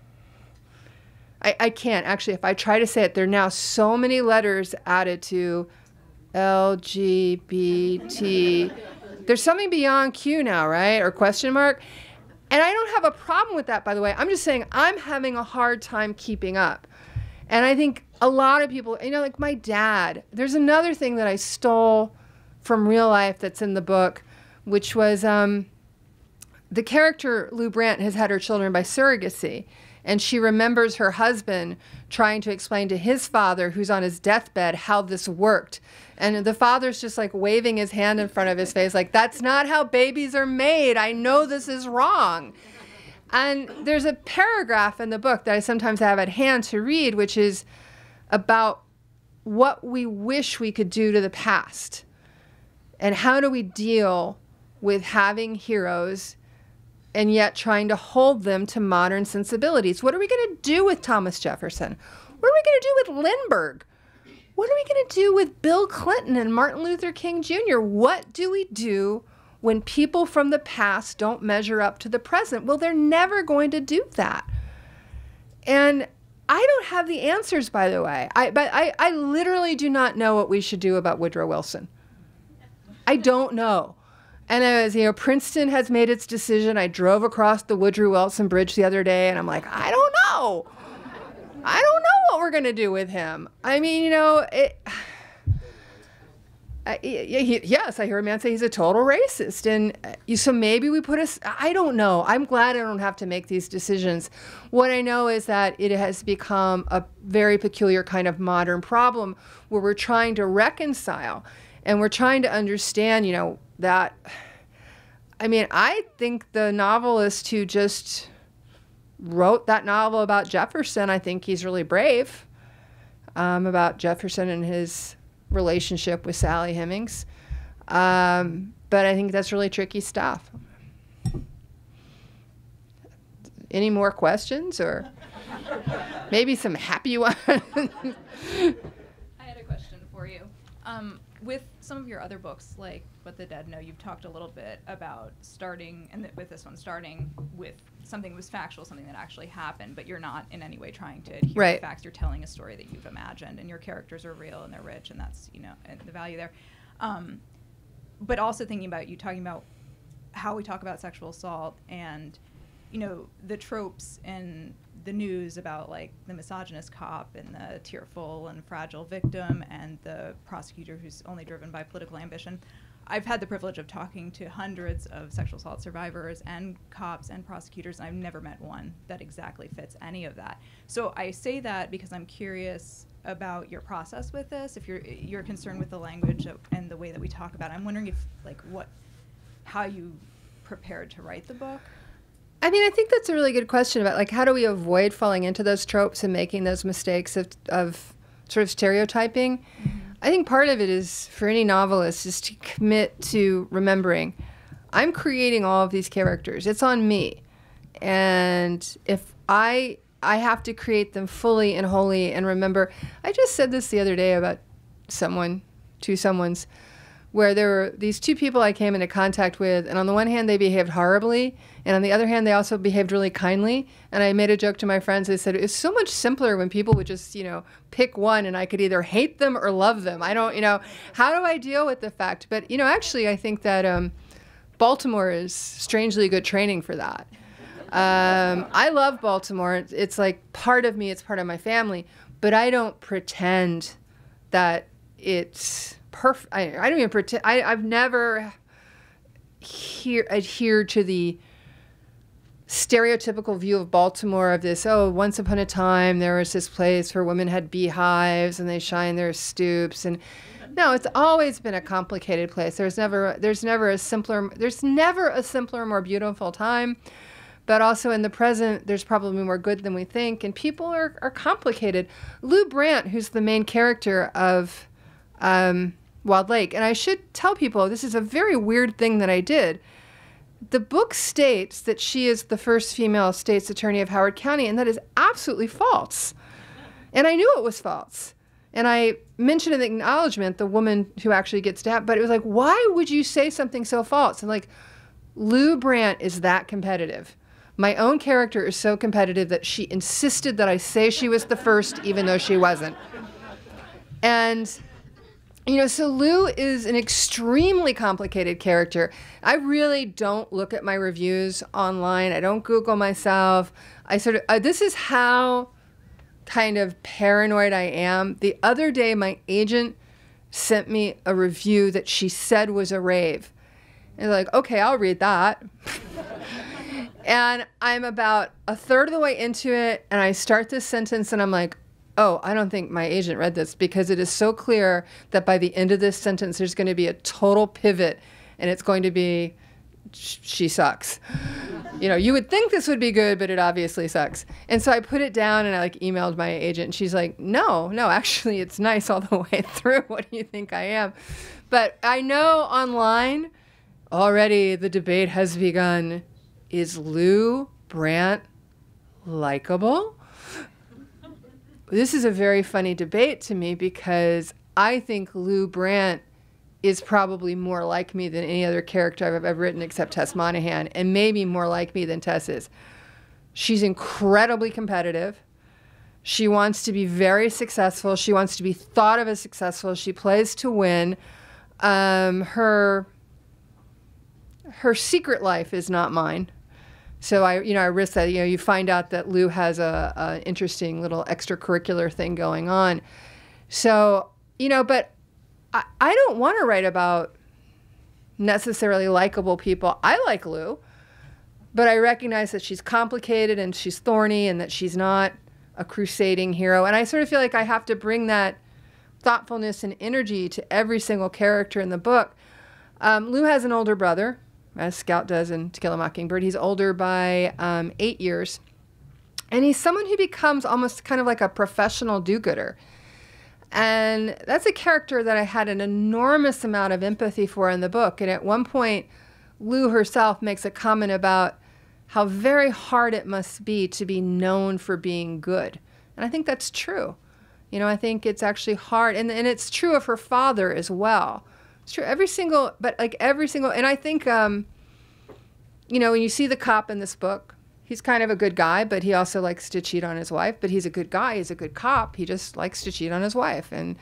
I, I can't actually. If I try to say it, there are now so many letters added to L G B T. There's something beyond Q now, right? Or question mark. And I don't have a problem with that, by the way. I'm just saying I'm having a hard time keeping up. And I think a lot of people, you know, like my dad, there's another thing that I stole from real life that's in the book, which was um, the character Lou Brant has had her children by surrogacy. And she remembers her husband trying to explain to his father, who's on his deathbed, how this worked. And the father's just like waving his hand in front of his face, like, that's not how babies are made. I know this is wrong. And there's a paragraph in the book that I sometimes have at hand to read, which is about what we wish we could do to the past. And how do we deal with having heroes and yet trying to hold them to modern sensibilities? What are we going to do with Thomas Jefferson? What are we going to do with Lindbergh? What are we going to do with Bill Clinton and Martin Luther King Junior? What do we do when people from the past don't measure up to the present? Well, they're never going to do that. And I don't have the answers, by the way. I, but I, I literally do not know what we should do about Woodrow Wilson. I don't know. And as you know, Princeton has made its decision. I drove across the Woodrow Wilson Bridge the other day, and I'm like, I don't know. I don't know what we're going to do with him. I mean, you know, it, I, he, yes, I hear a man say he's a total racist. And uh, so maybe we put us, I don't know. I'm glad I don't have to make these decisions. What I know is that it has become a very peculiar kind of modern problem where we're trying to reconcile and we're trying to understand, you know, that, I mean, I think the novelist who just wrote that novel about Jefferson, I think he's really brave um, about Jefferson and his relationship with Sally Hemings. Um, but I think that's really tricky stuff. Any more questions or maybe some happy ones? I had a question for you. Um, with some of your other books, like What the Dead Know, you've talked a little bit about starting, and th- with this one, starting with something that was factual, something that actually happened, but you're not in any way trying to adhere Right. to facts. You're telling a story that you've imagined, and your characters are real and they're rich, and that's, you know, and the value there. Um, but also thinking about you talking about how we talk about sexual assault and, you know, the tropes in the news about like the misogynist cop and the tearful and fragile victim and the prosecutor who's only driven by political ambition. I've had the privilege of talking to hundreds of sexual assault survivors and cops and prosecutors, and I've never met one that exactly fits any of that. So I say that because I'm curious about your process with this. If you're you're concerned with the language of, and the way that we talk about it, I'm wondering if like what, how you prepared to write the book. I mean, I think that's a really good question about like how do we avoid falling into those tropes and making those mistakes of of sort of stereotyping. Mm-hmm. I think part of it is for any novelist is to commit to remembering I'm creating all of these characters. It's on me. And if I I have to create them fully and wholly and remember, I just said this the other day about someone, to someone's, where there were these two people I came into contact with, and on the one hand, they behaved horribly, and on the other hand, they also behaved really kindly. And I made a joke to my friends. I said, it's so much simpler when people would just, you know, pick one, and I could either hate them or love them. I don't, you know, how do I deal with the fact? But, you know, actually, I think that um, Baltimore is strangely good training for that. Um, I love Baltimore. It's, it's like part of me. It's part of my family. But I don't pretend that it's perfect. I, I don't even pretend. I, I've never hear, adhered to the stereotypical view of Baltimore of this, oh, once upon a time there was this place where women had beehives and they shine their stoops. And no, it's always been a complicated place. There's never, there's never a simpler, there's never a simpler, more beautiful time. But also in the present, there's probably more good than we think. And people are, are complicated. Lou Brant, who's the main character of um, Wilde Lake, and I should tell people, this is a very weird thing that I did. The book states that she is the first female state's attorney of Howard County, and that is absolutely false. And I knew it was false. And I mentioned in the acknowledgement the woman who actually gets stabbed, but it was like, why would you say something so false? And like, Lou Brant is that competitive. My own character is so competitive that she insisted that I say she was the first, even though she wasn't. And, you know, so Lou is an extremely complicated character. I really don't look at my reviews online. I don't Google myself. I sort of, uh, this is how kind of paranoid I am. The other day, my agent sent me a review that she said was a rave. And they're like, okay, I'll read that. And I'm about a third of the way into it, and I start this sentence, and I'm like, oh, I don't think my agent read this, because it is so clear that by the end of this sentence, there's going to be a total pivot, and it's going to be, she sucks. You know, you would think this would be good, but it obviously sucks. And so I put it down, and I like emailed my agent, and she's like, no, no, actually, it's nice all the way through. What do you think I am? But I know online, already the debate has begun. Is Lou Brant likable? This is a very funny debate to me, because I think Lou Brant is probably more like me than any other character I've ever written except Tess Monaghan, and maybe more like me than Tess is. She's incredibly competitive. She wants to be very successful. She wants to be thought of as successful. She plays to win. Um, her, her secret life is not mine. So I, you know, I risk that. You know, you find out that Lou has a, a interesting little extracurricular thing going on. So, you know, but I, I don't want to write about necessarily likable people. I like Lou, but I recognize that she's complicated and she's thorny and that she's not a crusading hero. And I sort of feel like I have to bring that thoughtfulness and energy to every single character in the book. Um, Lou has an older brother, as Scout does in To Kill a Mockingbird. He's older by um, eight years. And he's someone who becomes almost kind of like a professional do-gooder. And that's a character that I had an enormous amount of empathy for in the book. And at one point, Lou herself makes a comment about how very hard it must be to be known for being good. And I think that's true. You know, I think it's actually hard. And, and it's true of her father as well. It's true. Every single, but like every single, and I think, um, you know, when you see the cop in this book, he's kind of a good guy, but he also likes to cheat on his wife. But he's a good guy. He's a good cop. He just likes to cheat on his wife. And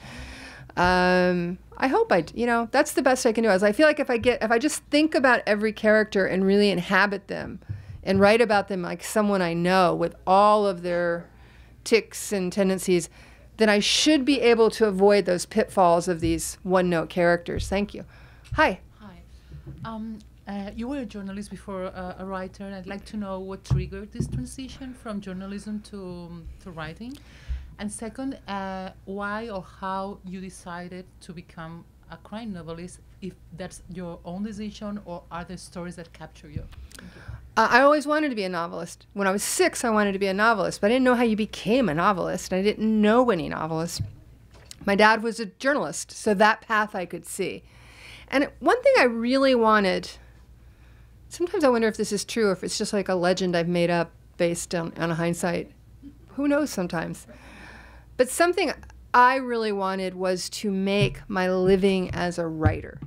um, I hope I, you know, that's the best I can do. Is I feel like if I get, if I just think about every character and really inhabit them and write about them like someone I know with all of their tics and tendencies, then I should be able to avoid those pitfalls of these one-note characters. Thank you. Hi. Hi. Um, uh, you were a journalist before uh, a writer, and I'd like to know what triggered this transition from journalism to, um, to writing. And second, uh, why or how you decided to become a crime novelist, if that's your own decision or are there stories that capture you? Thank you. Uh, I always wanted to be a novelist. When I was six, I wanted to be a novelist, but I didn't know how you became a novelist. I didn't know any novelists. My dad was a journalist, so that path I could see. And one thing I really wanted, sometimes I wonder if this is true, or if it's just like a legend I've made up based on, on hindsight. Who knows sometimes? But something I really wanted was to make my living as a writer.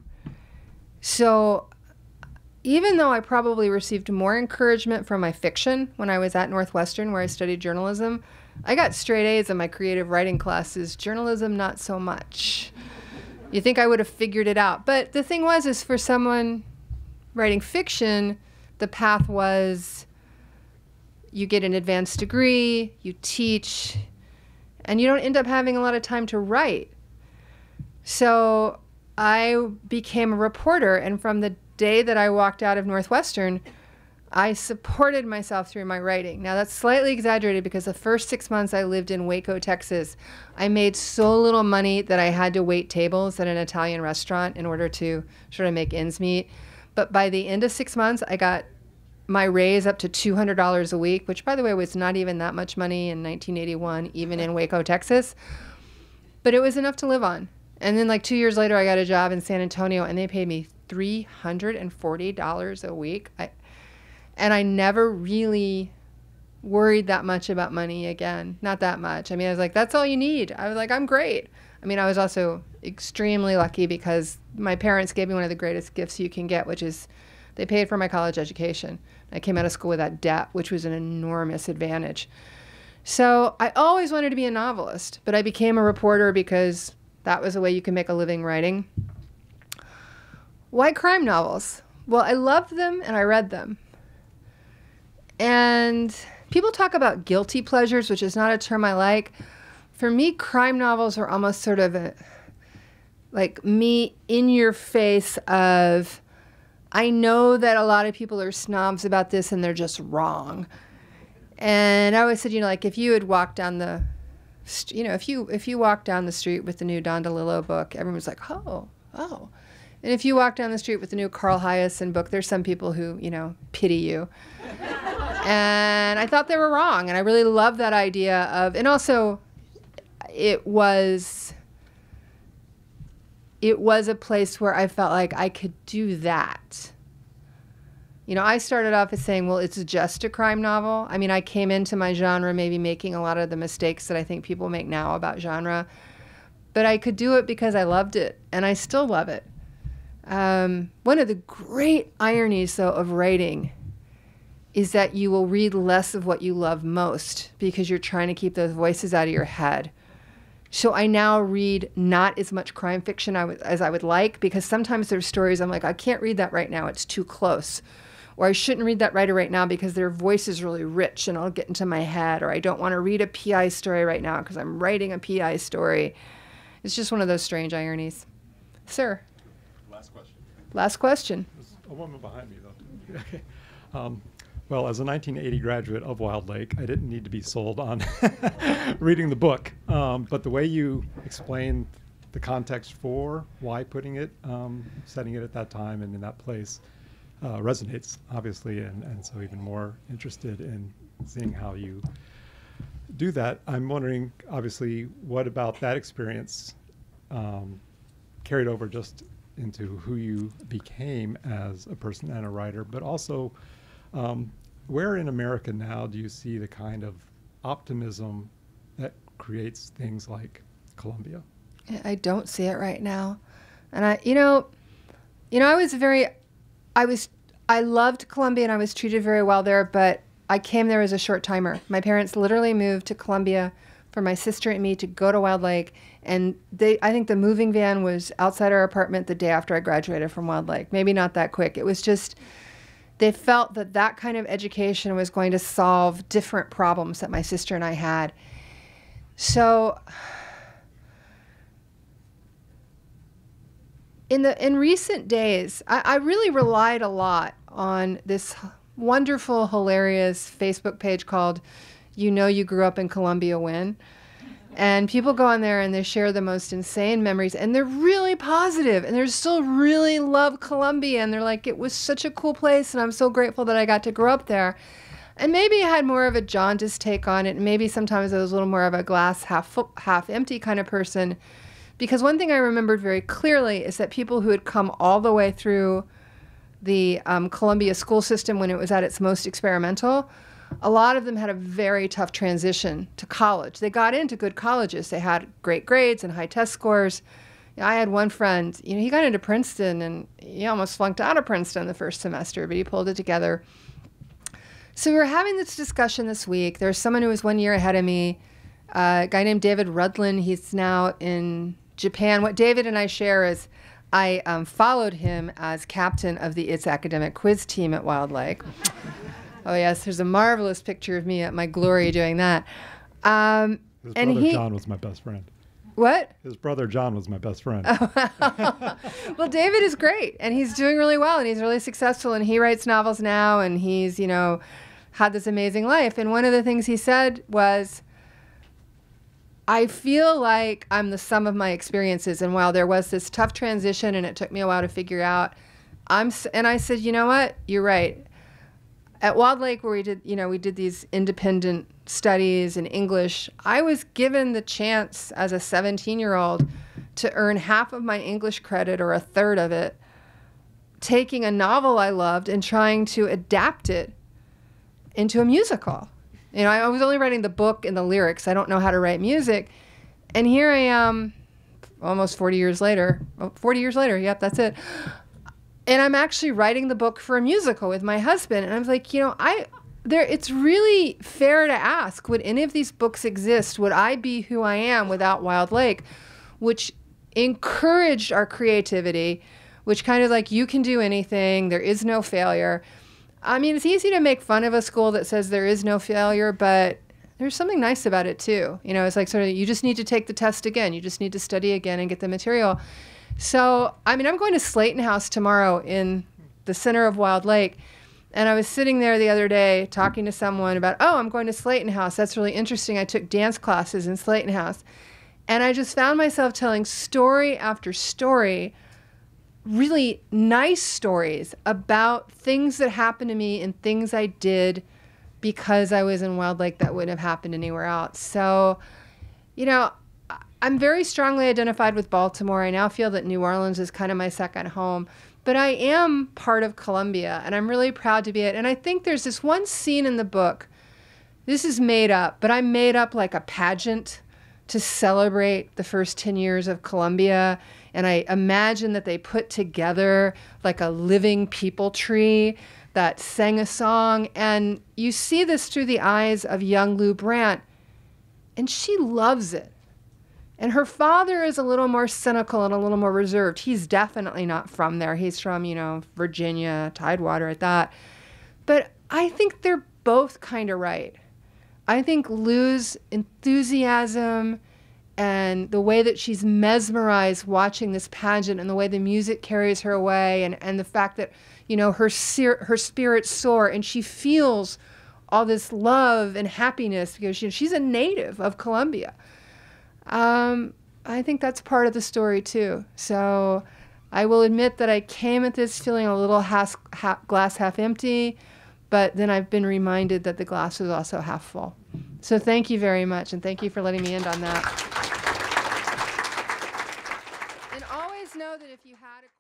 So even though I probably received more encouragement from my fiction when I was at Northwestern, where I studied journalism, I got straight A's in my creative writing classes. Journalism, not so much. You think I would have figured it out. But the thing was, is for someone writing fiction, the path was you get an advanced degree, you teach, and you don't end up having a lot of time to write. So I became a reporter, and from the day that I walked out of Northwestern, I supported myself through my writing. Now that's slightly exaggerated because the first six months I lived in Waco, Texas, I made so little money that I had to wait tables at an Italian restaurant in order to sort of make ends meet. But by the end of six months, I got my raise up to two hundred dollars a week, which by the way was not even that much money in nineteen eighty-one, even in Waco, Texas. But it was enough to live on. And then like two years later, I got a job in San Antonio and they paid me three hundred forty dollars a week. I, and I never really worried that much about money again. Not that much. I mean, I was like, that's all you need. I was like, I'm great. I mean, I was also extremely lucky because my parents gave me one of the greatest gifts you can get, which is they paid for my college education. I came out of school without debt, which was an enormous advantage. So I always wanted to be a novelist, but I became a reporter because that was the way you can make a living writing. Why crime novels? Well, I loved them and I read them. And people talk about guilty pleasures, which is not a term I like. For me, crime novels are almost sort of a, like me in your face of, I know that a lot of people are snobs about this and they're just wrong. And I always said, you know, like if you had walked down the, you know, if you if you walk down the street with the new Don DeLillo book, everyone's like, oh, oh. And if you walk down the street with the new Carl Hiaasen book, there's some people who, you know, pity you. And I thought they were wrong. And I really love that idea of, and also it was, it was a place where I felt like I could do that. You know, I started off as saying, well, it's just a crime novel. I mean, I came into my genre maybe making a lot of the mistakes that I think people make now about genre. But I could do it because I loved it, and I still love it. Um, one of the great ironies, though, of writing is that you will read less of what you love most because you're trying to keep those voices out of your head. So I now read not as much crime fiction I w- as I would like, because sometimes there's stories I'm like, I can't read that right now, it's too close. Or I shouldn't read that writer right now because their voice is really rich and I'll get into my head. Or I don't want to read a P I story right now because I'm writing a P I story. It's just one of those strange ironies. Sir? Last question. Last question. There's a woman behind me, though. um, well, as a nineteen eighty graduate of Wilde Lake, I didn't need to be sold on reading the book. Um, but the way you explained the context for why putting it, um, setting it at that time and in that place, uh, resonates, obviously, and, and so even more interested in seeing how you do that. I'm wondering, obviously, what about that experience um, carried over just into who you became as a person and a writer, but also um, where in America now do you see the kind of optimism that creates things like Columbia? I don't see it right now. And I, you know, you know, I was very, I was, I loved Columbia and I was treated very well there, but I came there as a short timer. My parents literally moved to Columbia for my sister and me to go to Wilde Lake. And they, I think the moving van was outside our apartment the day after I graduated from Wilde Lake. Maybe not that quick. It was just, they felt that that kind of education was going to solve different problems that my sister and I had. So in the in recent days, I, I really relied a lot on this wonderful, hilarious Facebook page called You Know You Grew Up in Columbia When. And people go on there and they share the most insane memories, and they're really positive, and they still really love Columbia, and they're like, it was such a cool place, and I'm so grateful that I got to grow up there. And maybe I had more of a jaundiced take on it, and maybe sometimes I was a little more of a glass half full, half empty kind of person, because one thing I remembered very clearly is that people who had come all the way through the um, Columbia school system when it was at its most experimental, a lot of them had a very tough transition to college. They got into good colleges. They had great grades and high test scores. You know, I had one friend, you know, he got into Princeton and he almost flunked out of Princeton the first semester, but he pulled it together. So we were having this discussion this week. There's someone who was one year ahead of me, uh, a guy named David Rudlin. He's now in Japan. What David and I share is I um, followed him as captain of the It's Academic Quiz team at Wilde Lake. Oh, yes, there's a marvelous picture of me at my glory doing that. Um, His and brother he, John was my best friend. What? His brother John was my best friend. Well, David is great, and he's doing really well, and he's really successful, and he writes novels now, and he's, you know, had this amazing life. And one of the things he said was, I feel like I'm the sum of my experiences, and while there was this tough transition, and it took me a while to figure out, I'm, and I said, you know what? You're right. At Wilde Lake, where we did, you know, we did these independent studies in English, I was given the chance as a seventeen-year-old to earn half of my English credit or a third of it, taking a novel I loved and trying to adapt it into a musical. You know, I was only writing the book and the lyrics. I don't know how to write music. And here I am, almost forty years later. Oh, forty years later, yep, that's it. And I'm actually writing the book for a musical with my husband. And I was like, you know, I there. It's really fair to ask, would any of these books exist? Would I be who I am without Wilde Lake? Which encouraged our creativity, which kind of like, you can do anything. There is no failure. I mean, it's easy to make fun of a school that says there is no failure, but there's something nice about it too. You know, it's like sort of, you just need to take the test again. You just need to study again and get the material. So, I mean, I'm going to Slayton House tomorrow in the center of Wilde Lake. And I was sitting there the other day talking to someone about, oh, I'm going to Slayton House. That's really interesting. I took dance classes in Slayton House. And I just found myself telling story after story, really nice stories about things that happened to me and things I did because I was in Wilde Lake that wouldn't have happened anywhere else. So, you know, I'm very strongly identified with Baltimore. I now feel that New Orleans is kind of my second home. But I am part of Columbia, and I'm really proud to be it. And I think there's this one scene in the book. This is made up, but I made up like a pageant to celebrate the first ten years of Columbia. And I imagine that they put together like a living people tree that sang a song. And you see this through the eyes of young Lou Brant, and she loves it. And her father is a little more cynical and a little more reserved. He's definitely not from there. He's from, you know, Virginia, Tidewater at that. But I think they're both kind of right. I think Lou's enthusiasm and the way that she's mesmerized watching this pageant and the way the music carries her away, and, and the fact that, you know, her, her spirits soar and she feels all this love and happiness because she, she's a native of Columbia. Um, I think that's part of the story too. So I will admit that I came at this feeling a little has, ha, glass half empty, but then I've been reminded that the glass is also half full. So thank you very much, and thank you for letting me end on that. And always know that if you had a